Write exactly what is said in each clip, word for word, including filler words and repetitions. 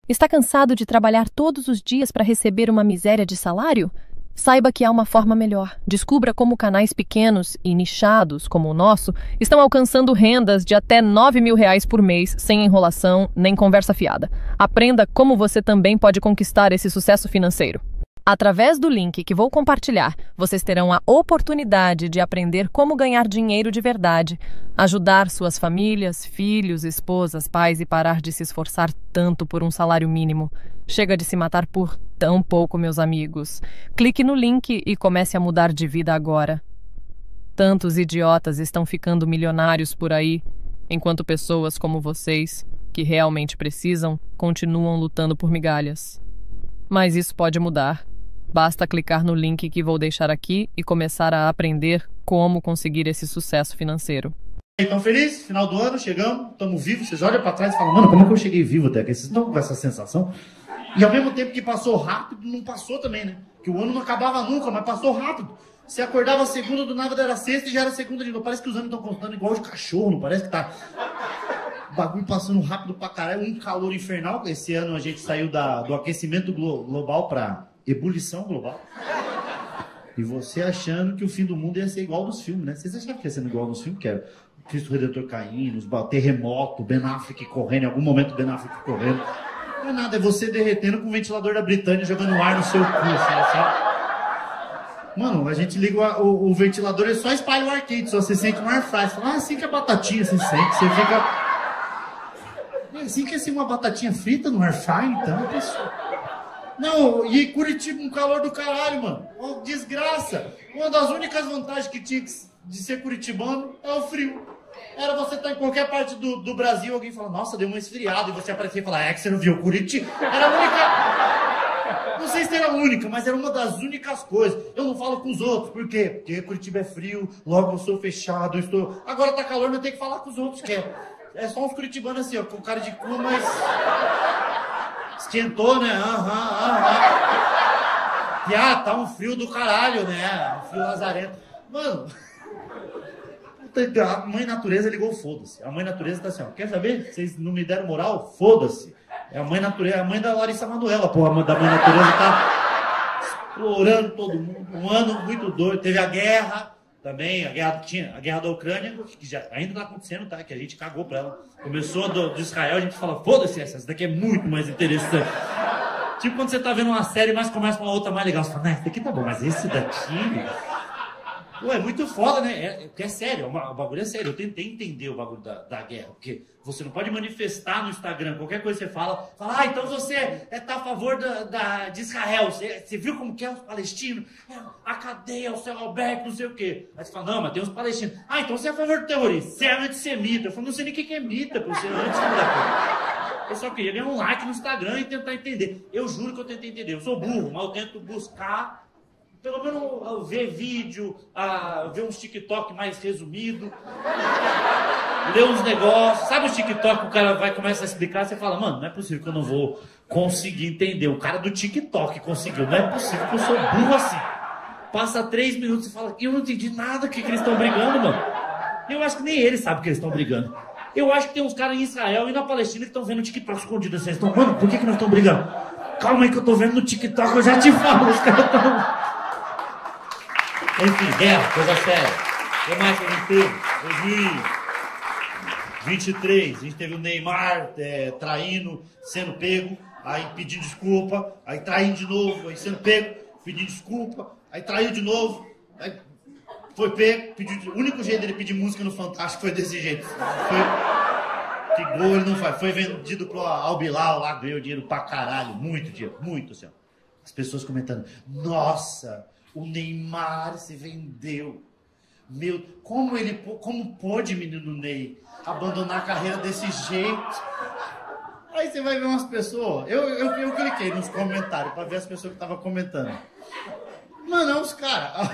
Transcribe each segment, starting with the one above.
Está cansado de trabalhar todos os dias para receber uma miséria de salário? Saiba que há uma forma melhor. Descubra como canais pequenos e nichados, como o nosso, estão alcançando rendas de até nove mil reais por mês, sem enrolação nem conversa fiada. Aprenda como você também pode conquistar esse sucesso financeiro. Através do link que vou compartilhar, vocês terão a oportunidade de aprender como ganhar dinheiro de verdade, ajudar suas famílias, filhos, esposas, pais e parar de se esforçar tanto por um salário mínimo. Chega de se matar por tão pouco, meus amigos. Clique no link e comece a mudar de vida agora. Tantos idiotas estão ficando milionários por aí, enquanto pessoas como vocês, que realmente precisam, continuam lutando por migalhas. Mas isso pode mudar. Basta clicar no link que vou deixar aqui e começar a aprender como conseguir esse sucesso financeiro. Então, feliz, final do ano, chegamos, estamos vivos. Vocês olham para trás e falam, mano, como é que eu cheguei vivo até aqui? Vocês estão com essa sensação? E ao mesmo tempo que passou rápido, não passou também, né? Que o ano não acabava nunca, mas passou rápido. Você acordava segunda, do nada era sexta e já era segunda de novo. Parece que os anos estão contando igual de cachorro, não parece que tá... O bagulho passando rápido pra caralho, um calor infernal. Esse ano a gente saiu da, do aquecimento glo global pra ebulição global. E você achando que o fim do mundo ia ser igual nos filmes, né? Vocês achavam que ia ser igual nos filmes? Que era o Cristo Redentor caindo, os terremoto, Ben Affleck correndo, em algum momento Ben Affleck correndo. Não é nada, é você derretendo com o ventilador da Britânia jogando ar no seu cu, assim, sabe? Mano, a gente liga o, o, o ventilador e só espalha o ar quente, só você sente um ar frágil. Você fala, ah, assim que a batatinha se sente, você fica... Assim que é assim uma batatinha frita no air fry, então, pessoal. Não, e Curitiba, um calor do caralho, mano. Oh, desgraça. Uma das únicas vantagens que tinha de ser curitibano é o frio. Era você estar em qualquer parte do, do Brasil, alguém fala, nossa, deu uma esfriada, e você aparecia e falar, é que você não viu Curitiba? Era a única... Não sei se era a única, mas era uma das únicas coisas. Eu não falo com os outros, por quê? Porque Curitiba é frio, logo eu sou fechado, eu estou... Agora tá calor, eu tenho que falar com os outros, que é... É só uns curitibanos assim, ó, com cara de cu, mas... Esquentou, né? Aham, aham. E ah, tá um frio do caralho, né? Um frio lazarento. Mano... A mãe natureza ligou, foda-se. A mãe natureza tá assim, ó. Quer saber? Vocês não me deram moral? Foda-se. É a mãe natureza, a mãe da Larissa Manoela, porra. A mãe da mãe natureza tá explorando todo mundo. Um ano muito doido. Teve a guerra... Também, a guerra, tinha, a guerra da Ucrânia, que já ainda está acontecendo, tá? Que a gente cagou pra ela. Começou do, de Israel, a gente fala, foda-se essa, essa daqui é muito mais interessante. Tipo quando você tá vendo uma série, mas começa com uma outra mais legal. Você fala, né, esse daqui tá bom, mas esse daqui... Pô, é muito foda, né? É, é, é sério, é uma, o bagulho é sério. Eu tentei entender o bagulho da, da guerra, porque você não pode manifestar no Instagram, qualquer coisa que você fala, fala, ah, então você é, tá a favor da, da, de Israel, você, você viu como que é os palestinos? É, a cadeia, o céu aberto, não sei o quê. Aí você fala, não, mas tem os palestinos. Ah, então você é a favor do terrorismo, você é antissemita. Eu falo, não sei nem o que é mita, pra você é antissemita. Eu só queria ganhar um like no Instagram e tentar entender. Eu juro que eu tentei entender. Eu sou burro, mas eu tento buscar... Pelo menos ver vídeo, a, ver uns TikTok mais resumido, ler uns negócios. Sabe o TikTok que o cara vai começa a explicar, você fala, mano, não é possível que eu não vou conseguir entender. O cara do TikTok conseguiu, não é possível que eu sou burro assim. Passa três minutos e fala, eu não entendi nada que, que eles estão brigando, mano. Eu acho que nem eles sabem que eles estão brigando. Eu acho que tem uns caras em Israel e na Palestina que estão vendo o TikTok escondido assim. Eles estão, mano, por que, que nós estamos brigando? Calma aí que eu tô vendo no TikTok, eu já te falo, os caras estão... Enfim, guerra, coisa séria. O que mais que a gente teve? dois mil e vinte e três, a gente teve o Neymar é, traindo, sendo pego, aí pedindo desculpa, aí traindo de novo, aí sendo pego, pedindo desculpa, aí traiu de novo, aí foi pego, pediu, o único jeito dele pedir música no Fantástico foi desse jeito. Foi, que gol ele não faz. Foi vendido pro Al Bilal lá, ganhou dinheiro pra caralho, muito dinheiro, muito assim. Ó. As pessoas comentando, nossa... O Neymar se vendeu. Meu, como ele, como pôde, menino Ney, abandonar a carreira desse jeito? Aí você vai ver umas pessoas. Eu, eu, eu cliquei nos comentários para ver as pessoas que estavam comentando. Mano, é os caras.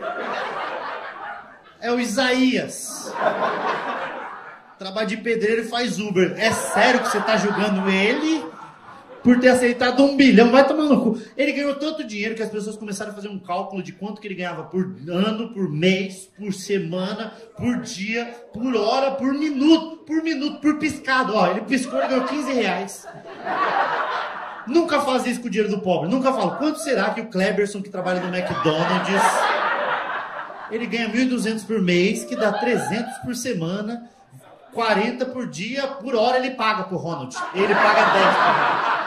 É o Isaías. Trabalha de pedreiro e faz Uber. É sério que você tá julgando ele? Por ter aceitado um bilhão, vai tomar no cu. Ele ganhou tanto dinheiro que as pessoas começaram a fazer um cálculo de quanto que ele ganhava por ano, por mês, por semana, por dia, por hora, por minuto, por minuto, por piscado. Ó, ele piscou e ganhou quinze reais. Nunca faz isso com o dinheiro do pobre. Nunca falo. Quanto será que o Kleberson, que trabalha no McDonald's, ele ganha mil e duzentos por mês, que dá trezentos por semana, quarenta por dia, por hora ele paga pro Ronald. Ele paga dez por hora.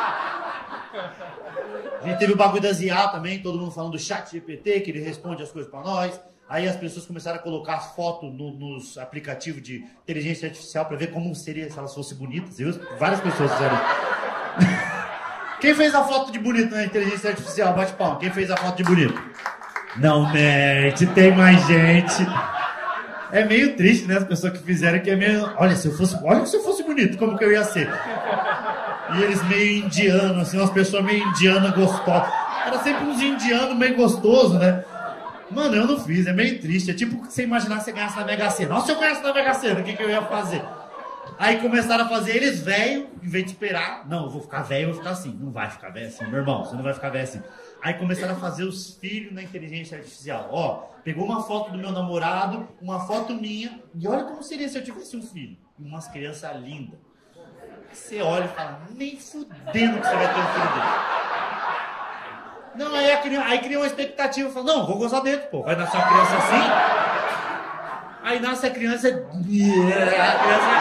A gente teve o bagulho da Z I A também, todo mundo falando do chat G P T, que ele responde as coisas pra nós. Aí as pessoas começaram a colocar as fotos no, nos aplicativos de inteligência artificial pra ver como seria se elas fossem bonitas. Viu? Várias pessoas fizeram isso. Quem fez a foto de bonito na inteligência artificial? Bate palma. Quem fez a foto de bonito? Não mente, tem mais gente. É meio triste, né? As pessoas que fizeram que é meio... Olha, se eu fosse, olha se eu fosse bonito, como que eu ia ser? E eles meio indianos, assim, umas pessoas meio indianas gostosas. Era sempre uns indianos meio gostosos, né? Mano, eu não fiz, é meio triste. É tipo você imaginar que você ganhasse na Mega Sena. Nossa, se eu ganhasse na Mega Sena, o que, que eu ia fazer? Aí começaram a fazer eles velho, em vez de esperar. Não, eu vou ficar velho, eu vou ficar assim. Não vai ficar velho assim, meu irmão, você não vai ficar velho assim. Aí começaram a fazer os filhos na inteligência artificial. Ó, pegou uma foto do meu namorado, uma foto minha, e olha como seria se eu tivesse um filho. Umas crianças lindas. Você olha e fala, nem fudendo que você vai ter um filho dele. Não, aí, a criança, aí cria uma expectativa, fala, não, vou gozar dentro, pô. Vai nascer uma criança assim. Aí nasce a criança... A criança...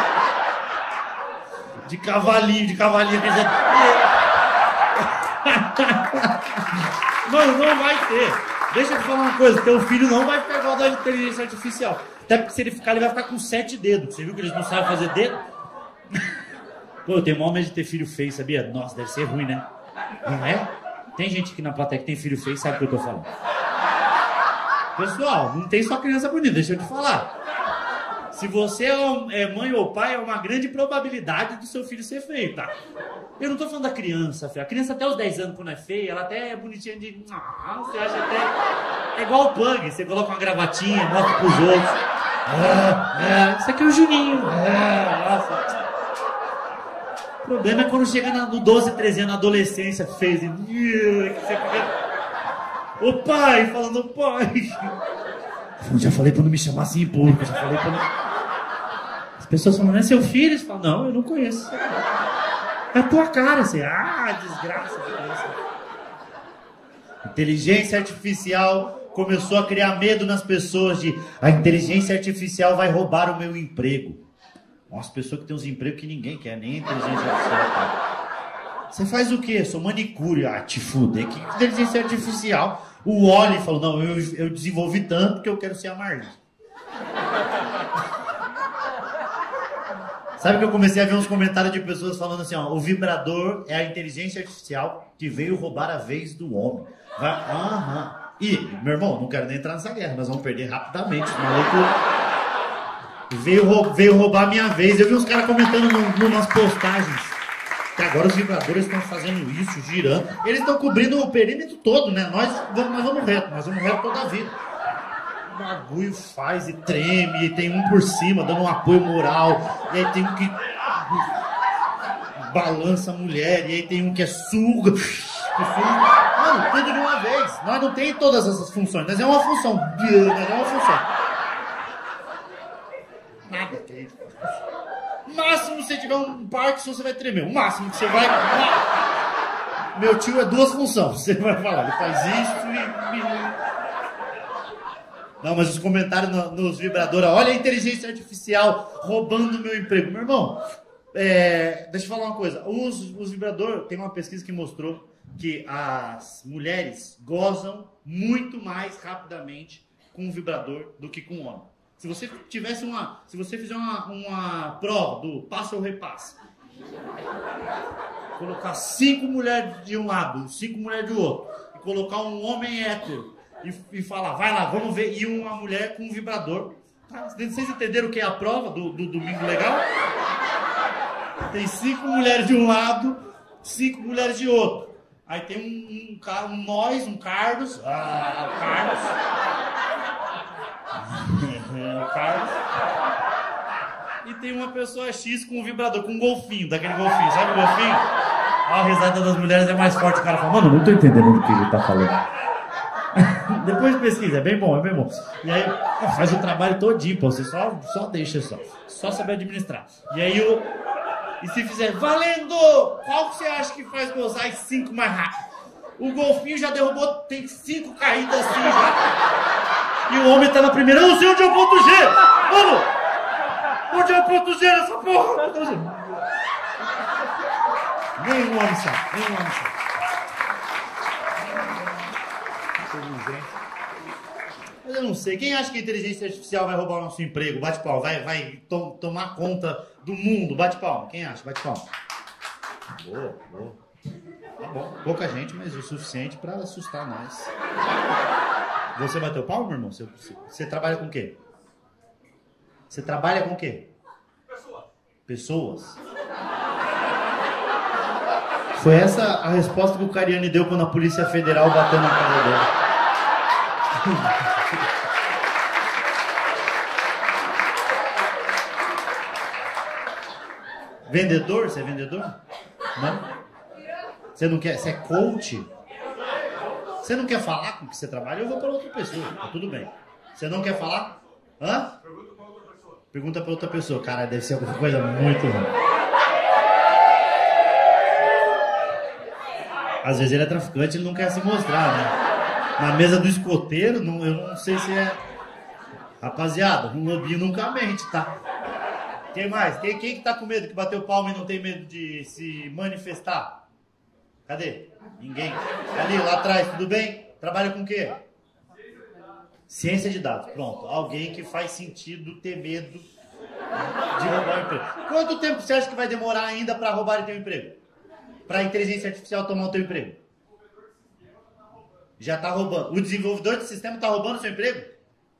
De cavalinho, de cavalinho, a criança... Mano, não vai ter. Deixa eu te falar uma coisa, teu filho não vai ficar igual da inteligência artificial. Até porque se ele ficar, ele vai ficar com sete dedos. Você viu que eles não sabem fazer dedo? Pô, eu tenho maior medo de ter filho feio, sabia? Nossa, deve ser ruim, né? Não é? Tem gente aqui na plateia que tem filho feio e sabe o que eu tô falando. Pessoal, não tem só criança bonita, deixa eu te falar. Se você é mãe ou pai, é uma grande probabilidade do seu filho ser feio, tá? Eu não tô falando da criança, filho. A criança até os dez anos, quando é feia, ela até é bonitinha de... Ah, você acha até... É igual o Pug, você coloca uma gravatinha, mostra pros outros. Ah, ah, isso aqui é o Juninho. Ah, nossa. O problema é quando chega no doze, treze anos, na adolescência, fez e... Você fica... Ô pai, falando pai. Eu já falei pra não me chamar assim em público, já falei pra não... As pessoas falam, não é seu filho? Eles falam, não, eu não conheço. É a tua cara, assim, ah, desgraça. Inteligência artificial começou a criar medo nas pessoas de a inteligência artificial vai roubar o meu emprego. Nossa, pessoa que tem uns empregos que ninguém quer, nem a inteligência artificial. Cara. Você faz o quê? Sou manicure. Ah, te fuder, que inteligência artificial? O Oli falou, não, eu, eu desenvolvi tanto que eu quero ser a Marli. Sabe que eu comecei a ver uns comentários de pessoas falando assim, ó, o vibrador é a inteligência artificial que veio roubar a vez do homem. Vai, aham. E, meu irmão, não quero nem entrar nessa guerra, nós vamos perder rapidamente. Esse maluco veio, veio roubar a minha vez. Eu vi uns caras comentando no, nas postagens que agora os vibradores estão fazendo isso, girando. Eles estão cobrindo o perímetro todo, né? Nós vamos, nós vamos reto, nós vamos reto toda a vida. O bagulho faz e treme, e tem um por cima dando um apoio moral, e aí tem um que balança a mulher, e aí tem um que é suga. Mano, tudo de uma vez. Nós não tem todas essas funções, mas é uma função. Mas é uma função. Nada tem. O máximo que você tiver um parque, você vai tremer. O máximo que você vai... Meu tio é duas funções. Você vai falar, ele faz isso e... Não, mas os comentários no, nos vibradores, olha a inteligência artificial roubando meu emprego. Meu irmão, é, deixa eu falar uma coisa. Os, os vibradores, tem uma pesquisa que mostrou que as mulheres gozam muito mais rapidamente com um vibrador do que com um homem. Se você tivesse uma, se você fizer uma, uma prova do passo ou repasse, colocar cinco mulheres de um lado, cinco mulheres do outro, e colocar um homem hétero e, e falar, vai lá, vamos ver, e uma mulher com um vibrador. Tá? Vocês entenderam o que é a prova do, do Domingo Legal? Tem cinco mulheres de um lado, cinco mulheres de outro. Aí tem um, um, um nós, um Carlos, ah, o Carlos. O Carlos. E tem uma pessoa X com um vibrador, com um golfinho, daquele golfinho, sabe o golfinho? A risada das mulheres é mais forte, o cara fala, mano, não tô entendendo o que ele tá falando. Depois pesquisa, é bem bom, é bem bom. E aí faz o trabalho todinho, pô, você só, só deixa só. Só saber administrar. E aí o... E se fizer valendo, qual que você acha que faz gozar as cinco mais rápido? O golfinho já derrubou, tem cinco caídas assim já. E o homem tá na primeira. Eu não sei onde é o ponto G! Vamos! Onde é o ponto G nessa porra? Nenhum homem sabe, nenhum homem sabe. Mas eu não sei. Quem acha que a inteligência artificial vai roubar o nosso emprego? Bate palma. Vai, vai to tomar conta do mundo. Bate palma. Quem acha? Bate palma. Boa, boa. Tá bom. Pouca gente, mas o suficiente pra assustar nós. Você bateu palma, meu irmão? Você, você trabalha com o quê? Você trabalha com o quê? Pessoas. Pessoas? Foi essa a resposta que o Cariani deu quando a Polícia Federal bateu na casa dele. Vendedor? Você é vendedor? Não? Você não quer? Você é coach? Você não quer falar com o que você trabalha? Eu vou para outra pessoa. Tá tudo bem. Você não quer falar? Hã? Pergunta para outra pessoa. Pergunta para outra pessoa. Cara, deve ser alguma coisa muito ruim. Às vezes ele é traficante, ele não quer se mostrar, né? Na mesa do escoteiro, não, eu não sei se é... Rapaziada, um lobinho nunca mente, tá? Quem mais? Quem, quem que tá com medo, que bateu palma e não tem medo de se manifestar? Cadê? Ninguém. Ali, lá atrás, tudo bem? Trabalha com o quê? Ciência de dados. Pronto. Alguém que faz sentido ter medo de roubar o emprego. Quanto tempo você acha que vai demorar ainda para roubar o teu emprego? Para a inteligência artificial tomar o teu emprego? Já tá roubando. O desenvolvedor do sistema tá roubando o seu emprego?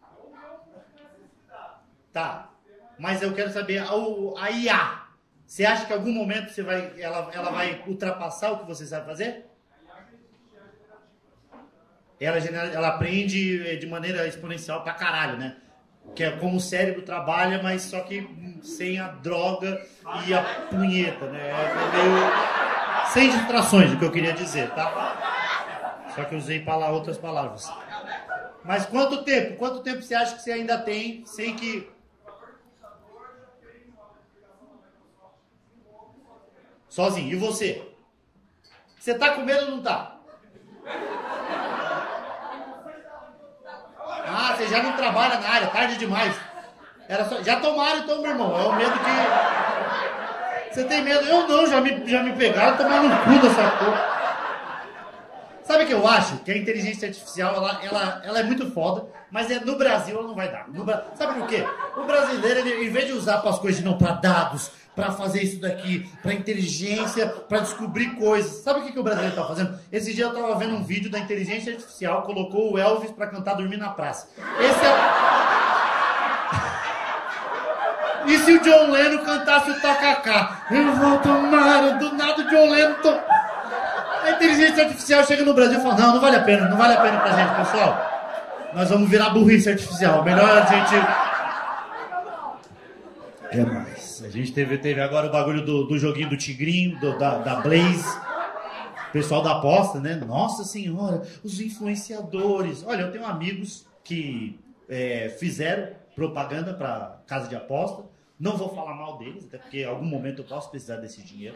Tá. Mas eu quero saber, a, a I A, você acha que em algum momento você vai, ela, ela vai ultrapassar o que você sabe fazer? Ela, ela aprende de maneira exponencial pra caralho, né? Que é como o cérebro trabalha, mas só que sem a droga e a punheta, né? É meio... Sem distrações, o que eu queria dizer, tá? Só que eu usei para outras palavras. Mas quanto tempo? Quanto tempo você acha que você ainda tem sem que... Sozinho. E você? Você tá com medo ou não tá? Ah, você já não trabalha na área, tarde demais. Era só... Já tomaram então, meu irmão. É o medo que... Você tem medo? Eu não, já me, já me pegaram, tomaram no cu dessa porra. Sabe o que eu acho? Que a inteligência artificial, ela, ela, ela é muito foda, mas é, no Brasil ela não vai dar. No, sabe por quê? O brasileiro, ele, em vez de usar para as coisas, não, para dados, para fazer isso daqui, para inteligência, para descobrir coisas. Sabe o que, que o brasileiro tá fazendo? Esse dia eu tava vendo um vídeo da inteligência artificial, colocou o Elvis para cantar Dormir na Praça. Esse é... E se o John Lennon cantasse o Tacacá? Eu vou tomar, do nada o John Lennon... To... A inteligência artificial chega no Brasil e fala, não, não vale a pena, não vale a pena pra gente, pessoal. Nós vamos virar burrice artificial. Melhor a gente... É mais. A gente teve, teve agora o bagulho do, do joguinho do Tigrinho, do, da, da Blaze. O pessoal da aposta, né? Nossa senhora, os influenciadores. Olha, eu tenho amigos que é, fizeram propaganda pra casa de aposta. Não vou falar mal deles, até porque em algum momento eu posso precisar desse dinheiro.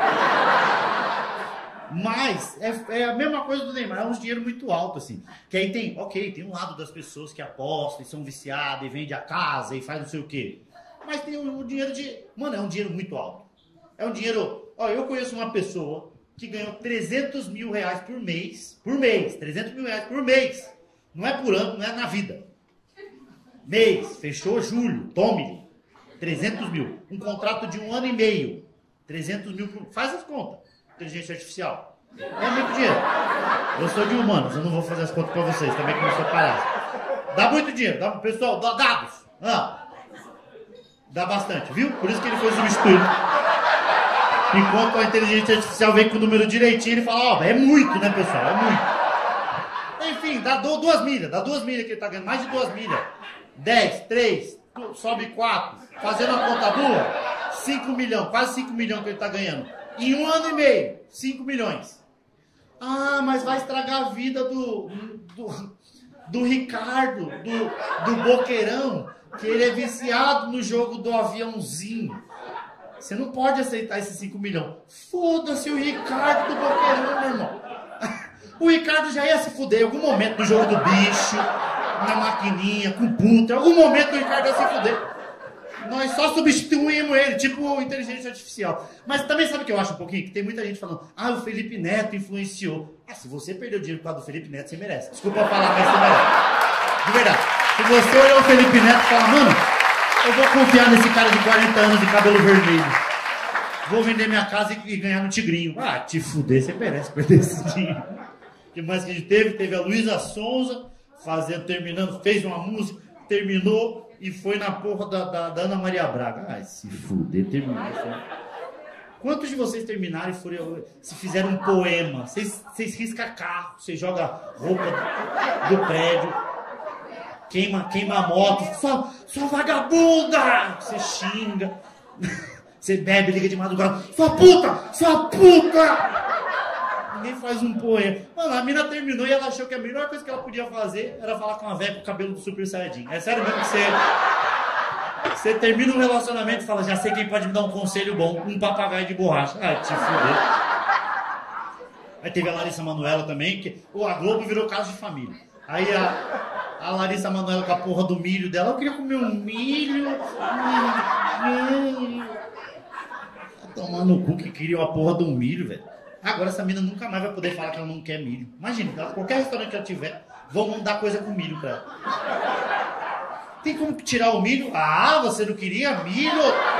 Mas é, é a mesma coisa do Neymar, é um dinheiro muito alto, assim. Que aí tem, ok, tem um lado das pessoas que apostam e são viciadas e vendem a casa e faz não sei o quê. Mas tem o, o dinheiro de... Mano, é um dinheiro muito alto. É um dinheiro... Ó, eu conheço uma pessoa que ganhou trezentos mil reais por mês. Por mês. trezentos mil reais por mês. Não é por ano, não é na vida. Mês. Fechou julho. Tome-lhe. trezentos mil. Um contrato de um ano e meio. trezentos mil por... Faz as contas. Inteligência artificial. É muito dinheiro. Eu sou de humanos, eu não vou fazer as contas pra vocês, também que não sou palhaço. Dá muito dinheiro, dá, pessoal, dá dados. Ah, dá bastante, viu? Por isso que ele foi substituído. Enquanto a inteligência artificial vem com o número direitinho, ele fala, ó, oh, é muito, né, pessoal? É muito. Enfim, dá duas milhas, dá duas milhas que ele tá ganhando, mais de duas milhas. Dez, três, sobe quatro, fazendo a conta boa, cinco milhões, quase cinco milhões que ele tá ganhando. Em um ano e meio, cinco milhões. Ah, mas vai estragar a vida do, do, do Ricardo, do, do Boqueirão, que ele é viciado no jogo do aviãozinho. Você não pode aceitar esses cinco milhões. Foda-se o Ricardo do Boqueirão, meu irmão. O Ricardo já ia se fuder em algum momento no jogo do bicho, na maquininha, com puta. Em algum momento o Ricardo ia se fuder. Nós só substituímos ele, tipo inteligência artificial. Mas também sabe o que eu acho um pouquinho? Que tem muita gente falando, ah, o Felipe Neto influenciou. Ah, se você perdeu dinheiro por causa do Felipe Neto, você merece. Desculpa falar, mas você merece. De verdade. Se você olhar o Felipe Neto e falar, mano, eu vou confiar nesse cara de quarenta anos de cabelo vermelho. Vou vender minha casa e ganhar no Tigrinho. Ah, te fuder, você merece perder esse dinheiro. O que mais que a gente teve? Teve a Luísa Sonza fazendo, terminando, fez uma música, terminou e foi na porra da, da, da Ana Maria Braga. Ai, se fuder, terminou. Quantos de vocês terminaram e foram, se fizeram um poema? Vocês, vocês riscam carro, vocês jogam roupa do, do prédio, queima, queima a moto, só, só vagabunda! Você xinga, você bebe, liga de madrugada, sua puta, sua puta! Ninguém faz um poema. Mano, a mina terminou e ela achou que a melhor coisa que ela podia fazer era falar com a velha com o cabelo do Super Saiyajin. É sério mesmo que você... Você termina um relacionamento e fala, já sei quem pode me dar um conselho bom, um papagaio de borracha. Ah, te fuder. Aí teve a Larissa Manoela também, que oh, a Globo virou caso de família. Aí a, a Larissa Manoela com a porra do milho dela, eu queria comer um milho. milho. Tá tomando no cu que queria a porra do milho, velho. Agora essa mina nunca mais vai poder falar que ela não quer milho. Imagina, qualquer restaurante que ela tiver, vão mandar coisa com milho pra ela. Tem como tirar o milho? Ah, você não queria milho?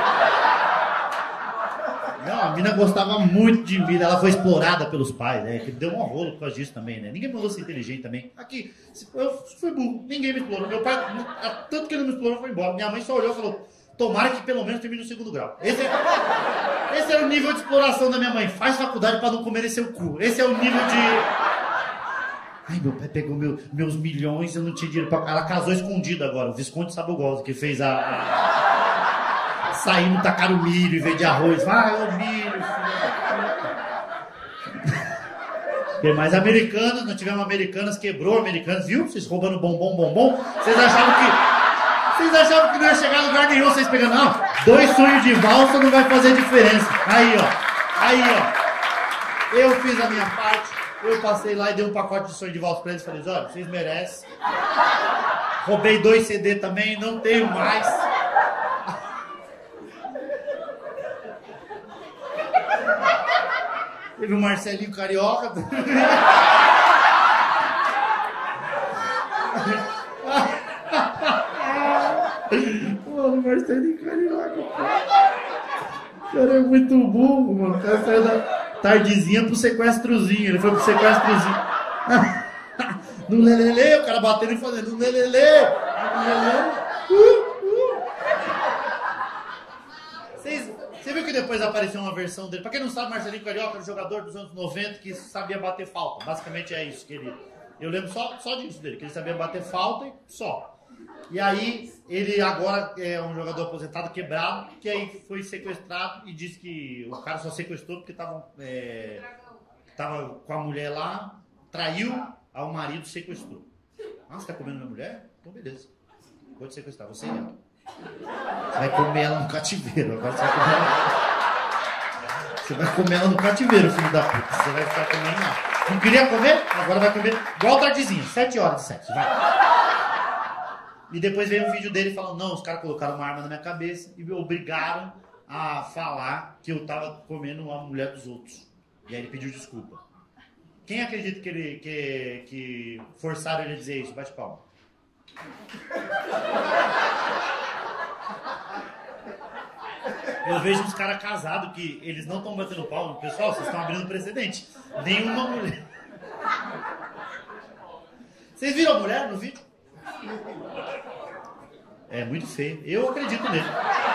Não, a mina gostava muito de milho. Ela foi explorada pelos pais, né? Que deu um rolo por causa disso também, né? Ninguém mandou ser inteligente também. Aqui, eu fui burro. Ninguém me explorou. Meu pai, tanto que ele não me explorou, foi embora. Minha mãe só olhou e falou, tomara que pelo menos termine no segundo grau. Esse é, esse é o nível de exploração da minha mãe. Faz faculdade pra não comer seu cu. Esse é o nível de... Ai, meu pai pegou meu, meus milhões, eu não tinha dinheiro pra... Ela casou escondida agora, o Visconde Sabugosa, que fez a... a... Saindo, tacar o milho em vez de arroz. Vai, o milho, filho da puta. Tem mais americanas, nós tivemos americanas, quebrou americanas, viu? Vocês roubando bombom, bombom. Vocês achavam que... Vocês achavam que não ia chegar a lugar nenhum, vocês pegando... Não, dois sonhos de valsa não vai fazer diferença. Aí, ó. Aí, ó. Eu fiz a minha parte. Eu passei lá e dei um pacote de sonho de valsa pra eles e falei, olha, vocês merecem. Roubei dois C D também, não tenho mais. Teve o Marcelinho Carioca. Pô, o Marcelinho Carioca, pô. O cara é muito burro, mano. O cara saiu da... tardezinha pro sequestrozinho, ele foi pro sequestrozinho. No lelele, o cara batendo e fazendo no lelele, no lelele. Uh, uh. Você viu que depois apareceu uma versão dele? Pra quem não sabe, Marcelinho Carioca era um jogador dos anos noventa que sabia bater falta. Basicamente é isso que ele... Eu lembro só, só disso dele, que ele sabia bater falta e só. E aí, ele agora é um jogador aposentado, quebrado, que aí foi sequestrado e disse que o cara só sequestrou porque tava, é, tava com a mulher lá, traiu, aí o marido sequestrou. Ah, você tá comendo minha mulher? Então beleza. Vou te sequestrar, você e ela. Você vai comer ela no cativeiro, agora você vai comer ela. Você vai comer ela no cativeiro, filho da puta. Você vai ficar comendo lá. Não queria comer? Agora vai comer igual tardezinha, sete horas de sexo, vai. E depois veio um vídeo dele falando, não, os caras colocaram uma arma na minha cabeça e me obrigaram a falar que eu tava comendo a mulher dos outros. E aí ele pediu desculpa. Quem acredita que ele que, que forçaram ele a dizer isso? Bate palma. Eu vejo uns caras casados que eles não estão batendo palma. Pessoal, vocês estão abrindo precedente. Nenhuma mulher. Vocês viram a mulher no vídeo? É muito feio. Eu acredito nele.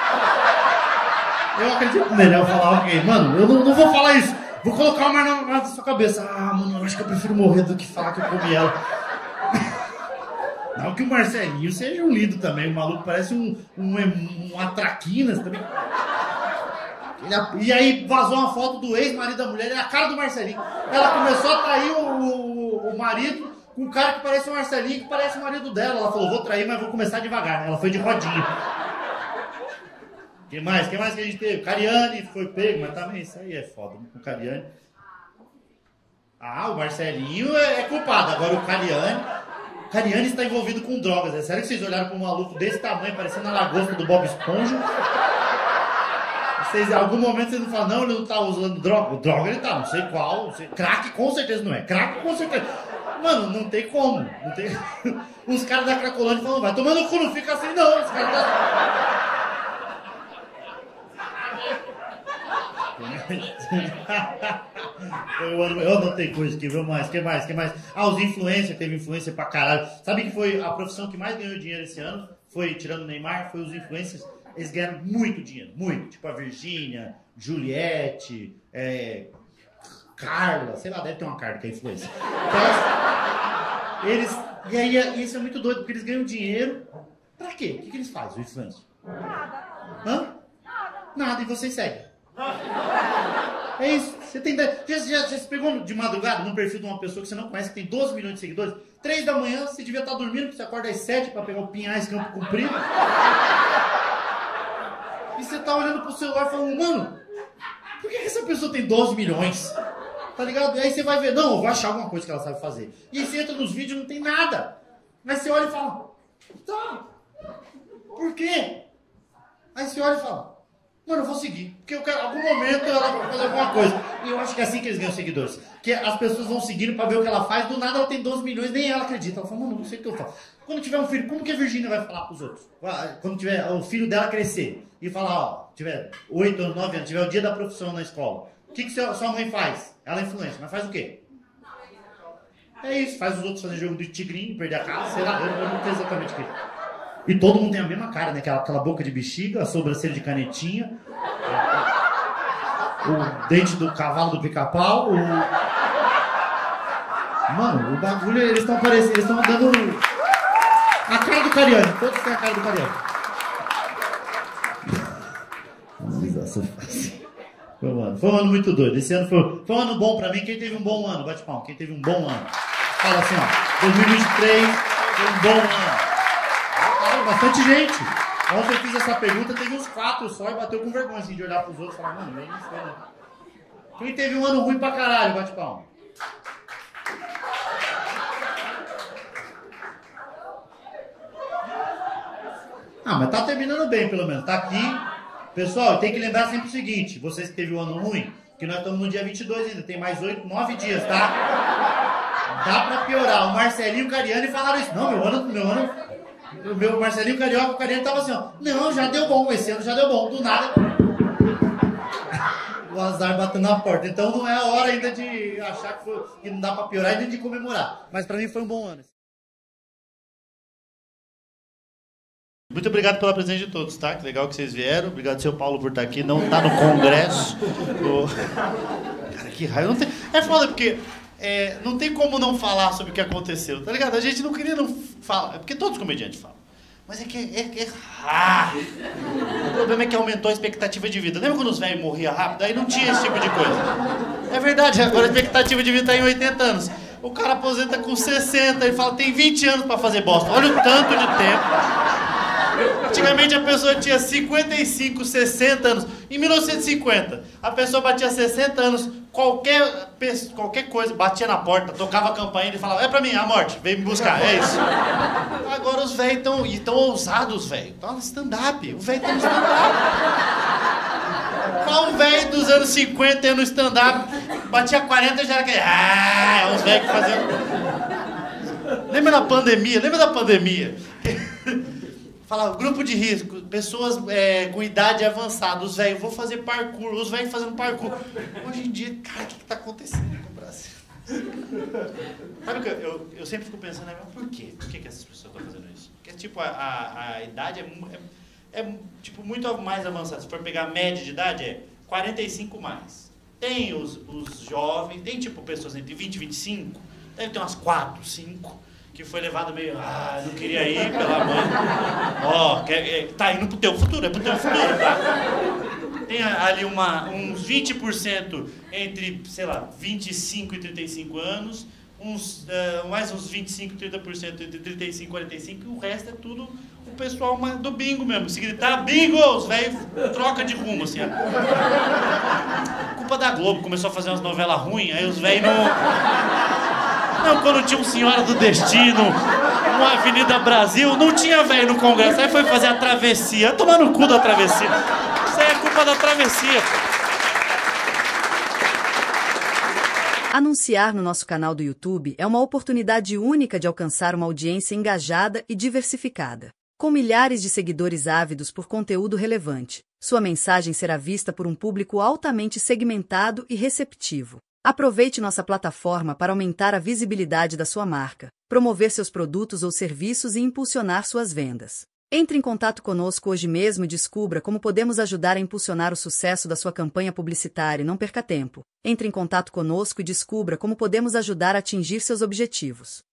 Eu acredito nele. Eu vou falar, ok, mano, eu não, não vou falar isso. Vou colocar uma arma na sua cabeça. Ah, mano, eu acho que eu prefiro morrer do que falar que eu comi ela. Não que o Marcelinho seja um lindo também. O maluco parece um, um, um atraquinas também. Ele, e aí vazou uma foto do ex-marido da mulher. É a cara do Marcelinho. Ela começou a trair o, o, o marido com um cara que parece o Marcelinho, que parece o marido dela. Ela falou, vou trair, mas vou começar devagar. Ela foi de rodinha. Quem mais? Quem mais que a gente teve? Cariani foi pego, mas também isso aí é foda, com o Cariani. Ah, o Marcelinho é, é culpado, agora o Cariani... O Cariani está envolvido com drogas. É sério que vocês olharam para um maluco desse tamanho, parecendo a lagosta do Bob Esponja? Vocês, em algum momento vocês não falam, não, ele não tá usando droga. O droga ele tá, não sei qual. Não sei. Crack com certeza não é. Crack com certeza. Mano, não tem como. Não tem... Os caras da Cracolândia falam, vai tomando o cu, não fica assim não. Os caras da... eu, eu anotei coisa aqui, viu mais? Que mais? Que mais? Ah, os influencers, teve influencer pra caralho. Sabe que foi a profissão que mais ganhou dinheiro esse ano? Foi, tirando o Neymar, foi os influencers. Eles ganharam muito dinheiro, muito. Tipo a Virgínia, Juliette, é, Carla, sei lá, deve ter uma Carla que é influencer. Então, eles, e aí isso é muito doido, porque eles ganham dinheiro. Pra quê? O que, que eles fazem, o influencer? Nada. Hã? Nada, e vocês seguem. É isso. Você tem. Já, já, já se pegou de madrugada num perfil de uma pessoa que você não conhece, que tem doze milhões de seguidores? três da manhã, você devia estar dormindo, porque você acorda às sete pra pegar o Pinhais Campo Comprido. E você tá olhando pro celular falando, mano, por que essa pessoa tem doze milhões? Tá ligado? E aí você vai ver, não, eu vou achar alguma coisa que ela sabe fazer. E aí você entra nos vídeos e não tem nada. Mas você olha e fala, tá, por quê? Aí você olha e fala, mano, eu vou seguir. Porque eu quero, em algum momento ela vai fazer alguma coisa. E eu acho que é assim que eles ganham seguidores. Que as pessoas vão seguindo pra ver o que ela faz. Do nada ela tem doze milhões, nem ela acredita. Ela fala, mano, não sei o que eu faço. Quando tiver um filho, como que a Virgínia vai falar pros outros? Quando tiver o filho dela crescer e falar, ó, tiver oito anos, nove anos, tiver o dia da profissão na escola. O que, que sua mãe faz? Ela é influência, mas faz o quê? É isso, faz os outros fazer jogo de tigrinho, perder a casa, sei lá, eu, eu não sei exatamente o que. E todo mundo tem a mesma cara, né? Aquela, aquela boca de bexiga, a sobrancelha de canetinha, o dente do cavalo do pica-pau, o... Mano, o bagulho, eles estão parecendo, eles estão dando a cara do Cariani, todos têm a cara do Cariani. Foi um ano, foi um ano muito doido. Esse ano foi, foi um ano bom pra mim. Quem teve um bom ano? Bate palma. Quem teve um bom ano? Fala assim, ó. dois mil e vinte e três foi um bom ano. Ah, bastante gente. Ontem eu fiz essa pergunta, teve uns quatro só e bateu com vergonha assim, de olhar pros outros e falar, mano, nem isso, né? Quem teve um ano ruim pra caralho? Bate palma. Ah, mas tá terminando bem, pelo menos. Tá aqui. Pessoal, tem que lembrar sempre o seguinte, vocês que teve um ano ruim, que nós estamos no dia vinte e dois ainda, tem mais oito, nove dias, tá? Dá pra piorar. O Marcelinho e o Cariani falaram isso. Não, meu ano, meu ano, o meu Marcelinho Carioca, o Cariani tava assim, ó. Não, já deu bom, esse ano já deu bom, do nada. O azar batendo na porta. Então não é a hora ainda de achar que, foi, que não dá pra piorar e nem de comemorar. Mas pra mim foi um bom ano. Muito obrigado pela presença de todos, tá? Que legal que vocês vieram. Obrigado, seu Paulo, por estar aqui. Não tá no congresso. O... Cara, que raio. Não tem... É foda, porque é, não tem como não falar sobre o que aconteceu, tá ligado? A gente não queria não falar. É porque todos os comediantes falam. Mas é que é, é, é raro. O problema é que aumentou a expectativa de vida. Lembra quando os velhos morriam rápido? Aí não tinha esse tipo de coisa. É verdade, agora a expectativa de vida tá em oitenta anos. O cara aposenta com sessenta e fala, tem vinte anos pra fazer bosta. Olha o tanto de tempo. Antigamente a pessoa tinha cinquenta e cinco, sessenta anos. Em mil novecentos e cinquenta, a pessoa batia sessenta anos, qualquer, qualquer coisa, batia na porta, tocava a campainha e falava, é pra mim, a morte, vem me buscar, é isso. Agora os velhos estão tão ousados, velho. Tá no stand-up, o velho tá no stand-up. Qual velho dos anos cinquenta ia no stand-up, batia quarenta e já era aquele, ah, os velhos que faziam... Lembra da pandemia? Lembra da pandemia? Fala, grupo de risco, pessoas é, com idade avançada, os velhos, vou fazer parkour, os velhos fazendo parkour. Hoje em dia, cara, o que está acontecendo com o Brasil? Sabe o que eu, eu, eu sempre fico pensando, mas por quê? Por que, que essas pessoas estão fazendo isso? Porque, tipo, a, a, a idade é, é, é, tipo, muito mais avançada. Se for pegar a média de idade, é quarenta e cinco mais. Tem os, os jovens, tem, tipo, pessoas entre vinte e vinte e cinco, deve ter umas quatro, cinco... que foi levado meio, ah, não queria ir pela mãe. Ó, oh, é, tá indo pro teu futuro, é pro teu futuro, tá? Tem ali uma, uns vinte por cento entre, sei lá, vinte e cinco e trinta e cinco anos, uns, uh, mais uns vinte e cinco, trinta por cento de trinta e cinco, quarenta e cinco, e o resto é tudo o pessoal do bingo mesmo. Se gritar bingo, os velhos troca de rumo, assim. Ó. Culpa da Globo, começou a fazer umas novelas ruins, aí os velhos não... Não, quando tinha um Senhora do Destino, uma Avenida Brasil, não tinha velho no Congresso, aí foi fazer a travessia, tomar no cu da travessia. Isso aí é culpa da travessia. Anunciar no nosso canal do YouTube é uma oportunidade única de alcançar uma audiência engajada e diversificada. Com milhares de seguidores ávidos por conteúdo relevante, sua mensagem será vista por um público altamente segmentado e receptivo. Aproveite nossa plataforma para aumentar a visibilidade da sua marca, promover seus produtos ou serviços e impulsionar suas vendas. Entre em contato conosco hoje mesmo e descubra como podemos ajudar a impulsionar o sucesso da sua campanha publicitária e não perca tempo. Entre em contato conosco e descubra como podemos ajudar a atingir seus objetivos.